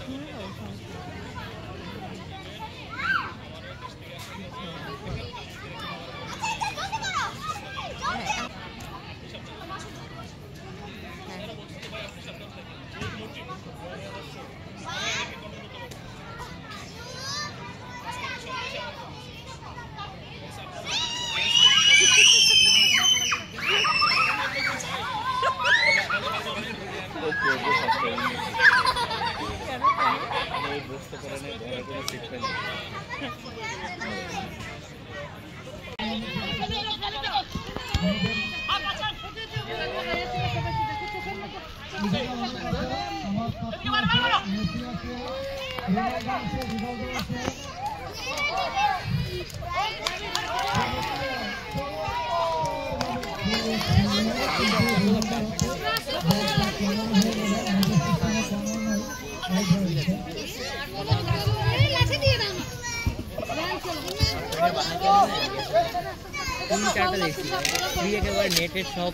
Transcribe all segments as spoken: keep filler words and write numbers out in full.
नेटेड shop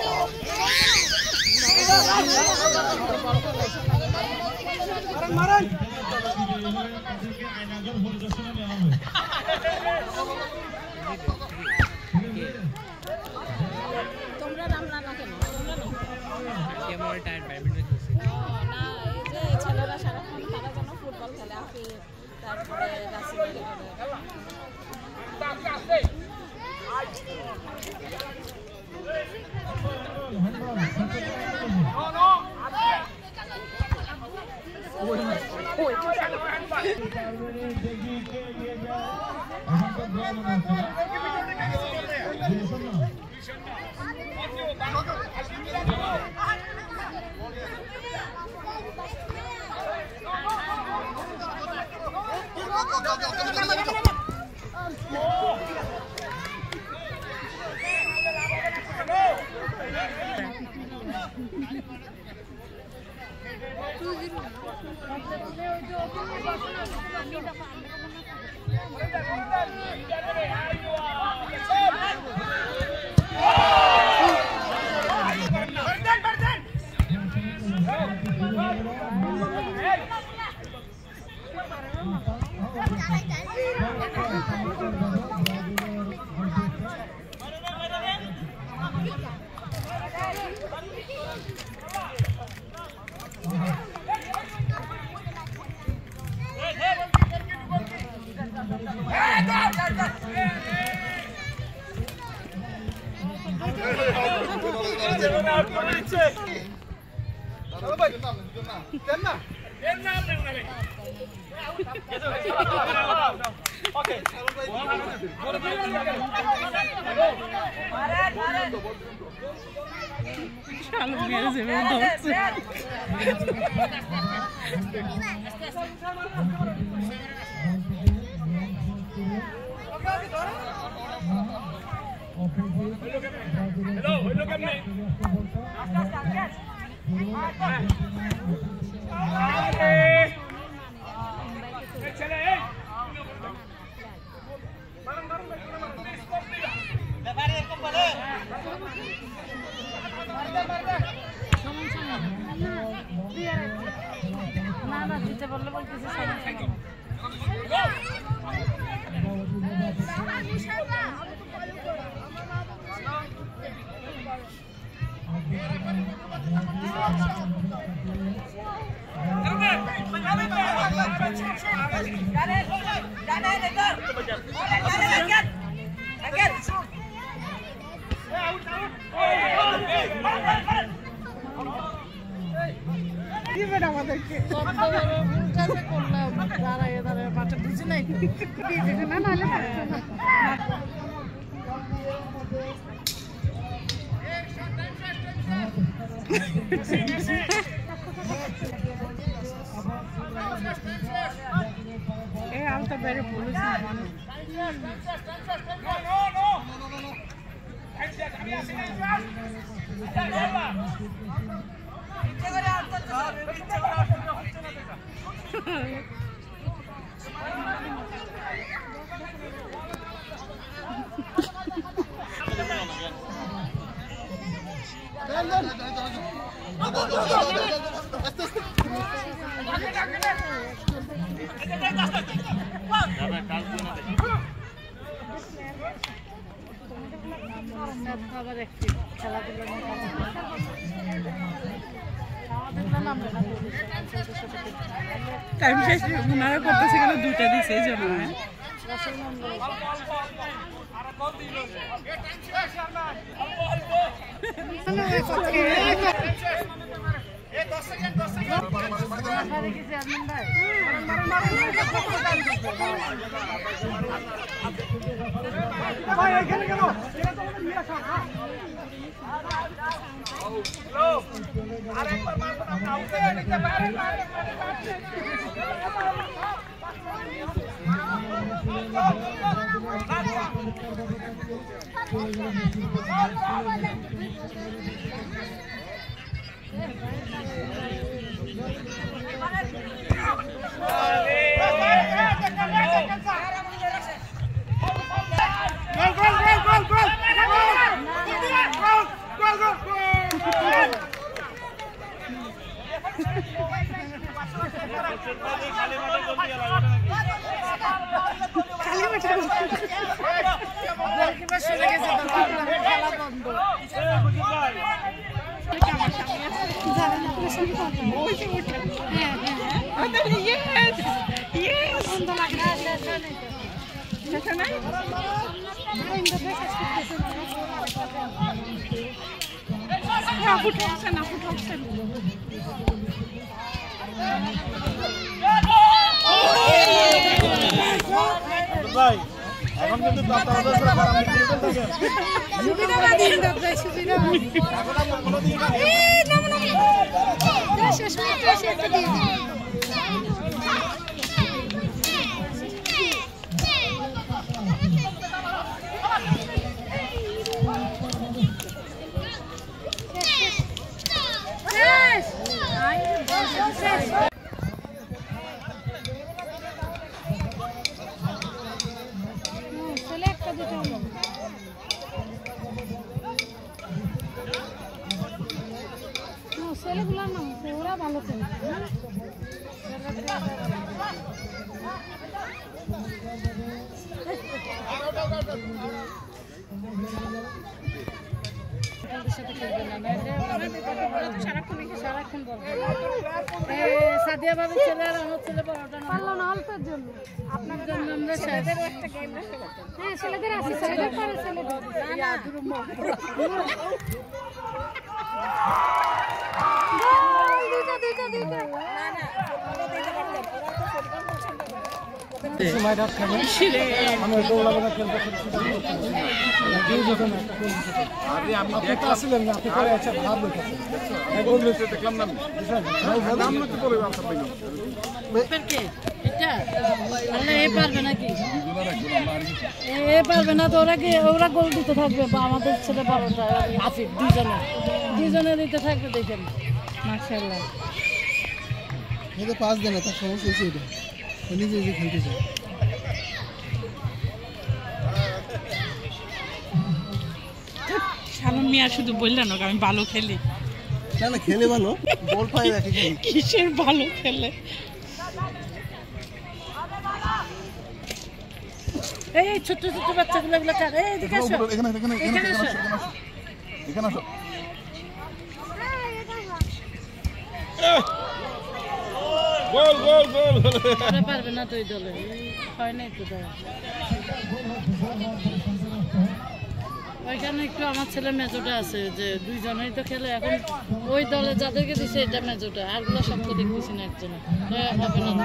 তোমরা নাম না না কেন তোমরা নাও কেমন টাইম ব্যাডমিন্টন খেলছি না এই যে ছেলেরা সারাক্ষণ তারা যেন ফুটবল খেলে আপনি তারপরে গাছে বেড়ে না না দিতে বললে বলতেছে আমাদেরকে করলাম দাঁড়ায় দাঁড়ায় বাচ্চা বুঝি নাই না নাহলে এই আলতা বেড়ে পড়েছি টাইম শেষ ওনারা করতেছে কেন দুইটা দিছে এই জন্য এখন কিন্তু সুবিধাবাদী সুবিধাবাদী শেষ ছেলেগুলো না ওরা ভালো খেলে সাদিয়া ভাবি ছেলে আর আমার ছেলে পড়াটা পারলো না অল্পের জন্য আপনার জন্য আমরা ছেলেদের একটা গেম রাখতে পারতাম হ্যাঁ ছেলেদের আছে ছেলেদের পরে ছেলেদের না দুইটা দুইটা দুইটা না না ওরা দিতে পারতাম ওরা তো ফুটবল পছন্দ করে সময় রাত খাবেন আমি দৌড়াবো খেলতে খেলতে এই যখন একটা কোন আরে আমি দেখলাম না আপনি করে আছে ভাব দেখেন এই বলতে দেখলাম না নাম না তো বলে আপনি পেন কে এটা আল্লাহ এ পারবে নাকি এ পারবে না তো ওরা কি ওরা গোল দিতে থাকবে বা আমাদের ছেলে বারোটা হাফিজ দুইজনে দুইজনে দিতে থাকবে দেখেন মাশাআল্লাহ এটা পাস দেন না তার সমস্যা হচ্ছে এটা নিজে নিজে খেলতে চায় শালম মিয়া শুধু বললেন না আমি ভালো খেলি না না খেলে ভালো বল পায় রাখে কিসের ভালো খেলে এই ছোট ছোট বাচ্চাগুলো এগুলো কার এই এদিকে আসো এখানে এখানে এখানে আসো এখানে আসো গোল গোল গোল আরে পারবে না তুই দলে হয় না একটু দাও ওইখানে একটু আমার ছেলে মেজোটা আছে যে দুইজনেই তো খেলে এখন ওই দলে যাদেরকে দিছে এটা মেজোটা আরগুলো সব তো দেখতেছি না একজন হবে না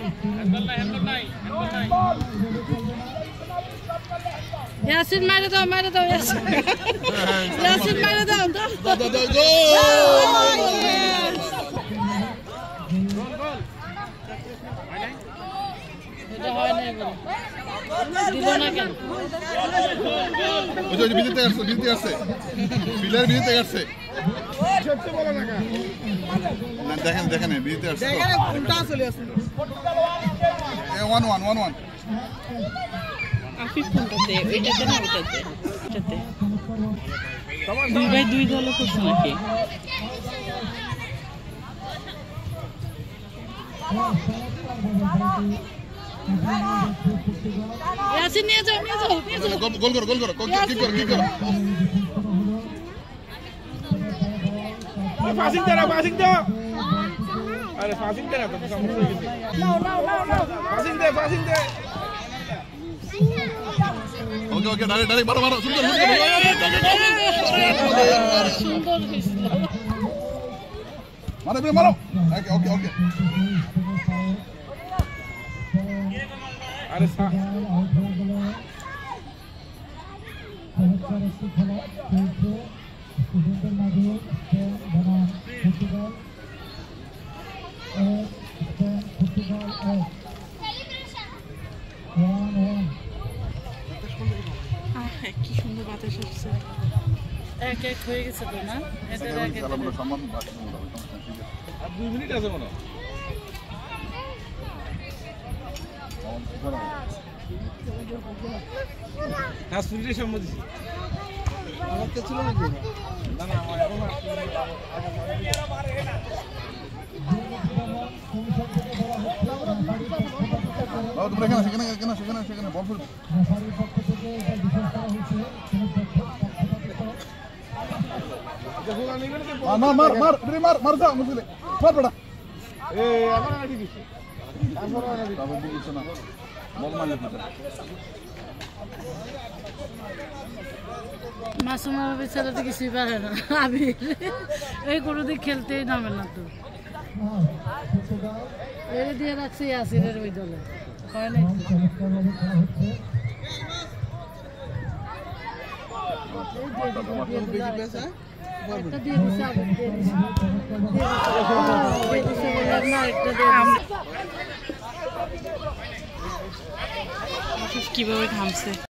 ইয়াসিন মারে দাও মারে দাও ইয়াসিন ইয়াসিন মারে দাও দাও দাও দাও গোল এটা হয় না এবারে দিল না কেন ওই যে বিজিতে আসছে বিজিতে আসছে ফিলার বিজিতে আসছে সত্যি বলো না কেন না দেখেন দেখেন বিজিতে আসছে দেখেন উল্টা চলে আসছে এ one one one one Afif কোনটাতে এটাতে না ওটাতে এটাতে দুই ভাই দুই দলে করছে নাকি ইয়াসিন নিয়ে যাও নিয়ে যাও নিয়ে যাও গোল গোল করো গোল করো কি করো কি করো পাসিং দে না পাসিং দে আরে পাসিং দে না তো সমস্যা হয়ে গেছে নাও নাও নাও নাও পাসিং দে পাসিং দে ওকে ওকে ডাইরেক্ট ডাইরেক্ট মারো মারো সুন্দর সুন্দর হয়েছিল মারো বে মারো ওকে ওকে ওকে আরে সা কি সুন্দর বাতাস আসছে এক এক হয়ে গেছে তো না এটা এক এক সম্মান আর দুই মিনিট আছে মনে না সুরিরে সম্মতি আমার তো ছিল নাকি না না আমার এখন বাবা তোমরা এখানে সেখানে এখানে সেখানে সেখানে বল ফুল মার মার মার রে মার মার দাও মুসলে মার বড়া এ আমার না ঠিক আছে তারপর না ঠিক বাবা দিছ না বল মারলে কি মাসুমা বেচারা তো কিছুই পারে না আমি এই কোনোদিন খেলতেই নামে না তো এই দিয়ে রাখছি ইয়াসিনের ওই দলে হয় নাই একটা দিয়ে দিচ্ছে আবার দিয়ে দিচ্ছে দিয়ে দিচ্ছে বললাম না একটা দিয়ে দিচ্ছে কিভাবে ঘামছে